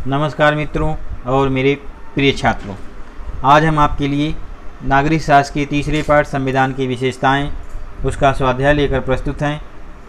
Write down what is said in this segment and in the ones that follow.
नमस्कार मित्रों और मेरे प्रिय छात्रों, आज हम आपके लिए नागरिक शास्त्र के तीसरे पाठ संविधान की विशेषताएं उसका स्वाध्याय लेकर प्रस्तुत हैं।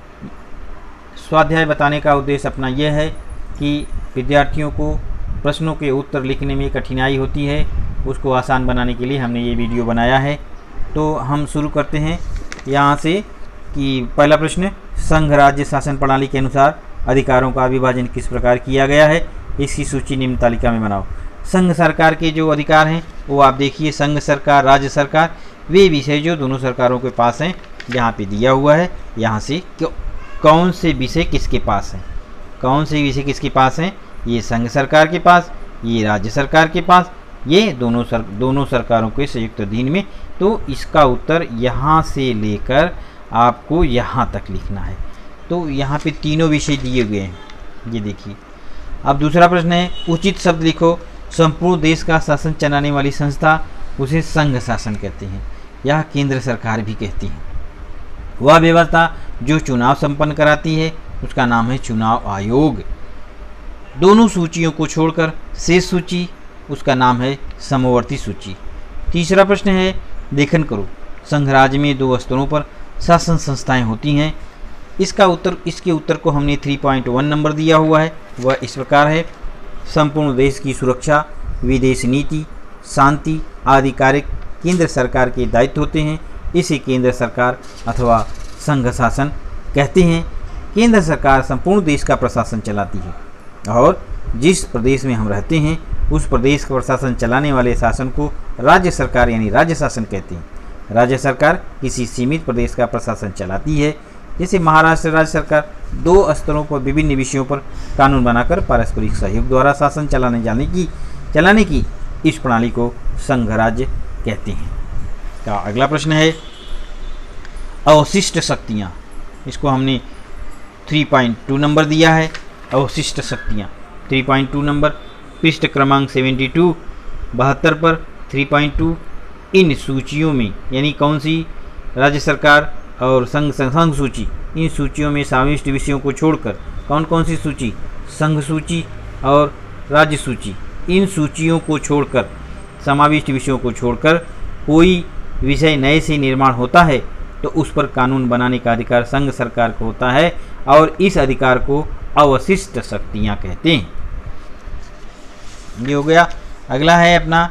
स्वाध्याय बताने का उद्देश्य अपना यह है कि विद्यार्थियों को प्रश्नों के उत्तर लिखने में कठिनाई होती है, उसको आसान बनाने के लिए हमने ये वीडियो बनाया है। तो हम शुरू करते हैं यहाँ से कि पहला प्रश्न, संघ राज्य शासन प्रणाली के अनुसार अधिकारों का विभाजन किस प्रकार किया गया है, इसकी सूची निम्न तालिका में बनाओ। संघ सरकार के जो अधिकार हैं वो आप देखिए, संघ सरकार, राज्य सरकार, वे विषय जो दोनों सरकारों के पास हैं यहाँ पे दिया हुआ है। यहाँ से कौन से विषय किसके पास हैं, कौन से विषय किसके पास हैं, ये संघ सरकार के पास, ये राज्य सरकार के पास, ये दोनों सरकारों के संयुक्त अधीन में। तो इसका उत्तर यहाँ से लेकर आपको यहाँ तक लिखना है। तो यहाँ पे तीनों विषय दिए हुए हैं, ये देखिए। अब दूसरा प्रश्न है, उचित शब्द लिखो। संपूर्ण देश का शासन चलाने वाली संस्था उसे संघ शासन कहते हैं, यह केंद्र सरकार भी कहती है। वह व्यवस्था जो चुनाव संपन्न कराती है उसका नाम है चुनाव आयोग। दोनों सूचियों को छोड़कर शेष सूची, उसका नाम है समवर्ती सूची। तीसरा प्रश्न है, लेखन करो। संघ राज्य में 2 स्तरों पर शासन संस्थाएं होती हैं। इसके उत्तर को हमने 3.1 नंबर दिया हुआ है। वह इस प्रकार है, संपूर्ण देश की सुरक्षा, विदेश नीति, शांति आदि कार्य केंद्र सरकार के दायित्व होते हैं। इसे केंद्र सरकार अथवा संघ शासन कहते हैं। केंद्र सरकार संपूर्ण देश का प्रशासन चलाती है और जिस प्रदेश में हम रहते हैं उस प्रदेश का प्रशासन चलाने वाले शासन को राज्य सरकार यानी राज्य शासन कहते हैं। राज्य सरकार किसी सीमित प्रदेश का प्रशासन चलाती है। जैसे महाराष्ट्र राज्य सरकार 2 स्तरों पर विभिन्न विषयों पर कानून बनाकर पारस्परिक सहयोग द्वारा शासन चलाने की इस प्रणाली को संघ राज्य कहते हैं। तो अगला प्रश्न है, अवशिष्ट शक्तियाँ। इसको हमने 3.2 नंबर दिया है। अवशिष्ट शक्तियाँ 3.2 नंबर, पृष्ठ क्रमांक 72 पर 3.2। इन सूचियों में यानी कौन सी, राज्य सरकार और संघ सूची, इन सूचियों में समाविष्ट विषयों को छोड़कर कौन कौन सी सूची, संघ सूची और राज्य सूची, इन सूचियों को छोड़कर, समाविष्ट विषयों को छोड़कर कोई विषय नए से निर्माण होता है तो उस पर कानून बनाने का अधिकार संघ सरकार को होता है और इस अधिकार को अवशिष्ट शक्तियाँ कहते हैं। ये हो गया। अगला है अपना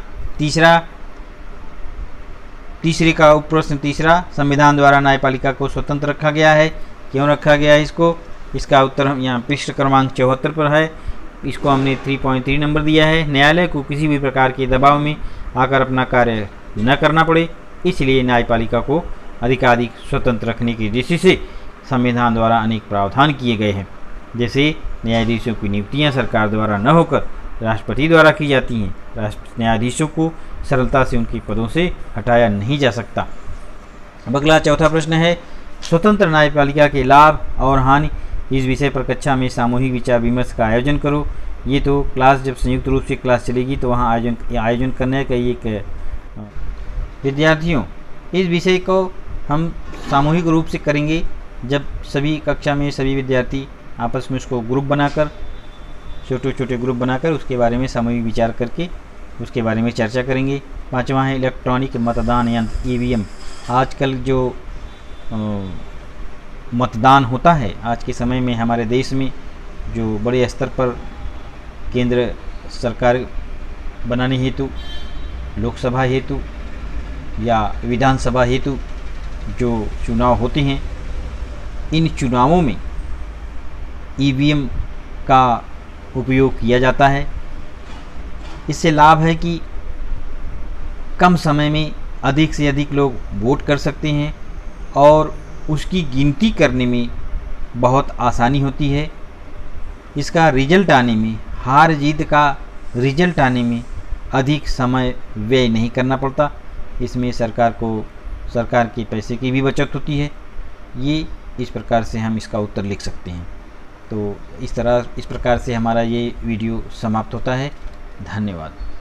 तीसरे का उपप्रश्न तीसरा, संविधान द्वारा न्यायपालिका को स्वतंत्र रखा गया है। क्यों रखा गया है इसको, इसका उत्तर हम यहाँ पृष्ठ क्रमांक 74 पर है। इसको हमने 3.3 नंबर दिया है। न्यायालय को किसी भी प्रकार के दबाव में आकर अपना कार्य न करना पड़े, इसलिए न्यायपालिका को अधिकाधिक स्वतंत्र रखने की दृष्टि से संविधान द्वारा अनेक प्रावधान किए गए हैं। जैसे न्यायाधीशों की नियुक्तियाँ सरकार द्वारा न होकर राष्ट्रपति द्वारा की जाती हैं। न्यायाधीशों को सरलता से उनके पदों से हटाया नहीं जा सकता। अब अगला चौथा प्रश्न है, स्वतंत्र न्यायपालिका के लाभ और हानि, इस विषय पर कक्षा में सामूहिक विचार विमर्श का आयोजन करो। ये तो क्लास जब संयुक्त रूप से क्लास चलेगी तो वहाँ आयोजन करने का एक विद्यार्थियों, इस विषय को हम सामूहिक रूप से करेंगे जब सभी कक्षा में सभी विद्यार्थी आपस में उसको ग्रुप बनाकर, छोटे छोटे ग्रुप बनाकर उसके बारे में सामूहिक विचार करके उसके बारे में चर्चा करेंगे। 5वां है, इलेक्ट्रॉनिक मतदान यंत्र ईवीएम। आजकल जो मतदान होता है आज के समय में हमारे देश में, जो बड़े स्तर पर केंद्र सरकार बनाने हेतु, लोकसभा हेतु या विधानसभा हेतु जो चुनाव होते हैं, इन चुनावों में ईवीएम का उपयोग किया जाता है। इससे लाभ है कि कम समय में अधिक से अधिक लोग वोट कर सकते हैं और उसकी गिनती करने में बहुत आसानी होती है। इसका रिजल्ट आने में, हार जीत का रिजल्ट आने में अधिक समय व्यय नहीं करना पड़ता। इसमें सरकार के पैसे की भी बचत होती है। ये इस प्रकार से हम इसका उत्तर लिख सकते हैं। तो इस प्रकार से हमारा ये वीडियो समाप्त होता है। धन्यवाद।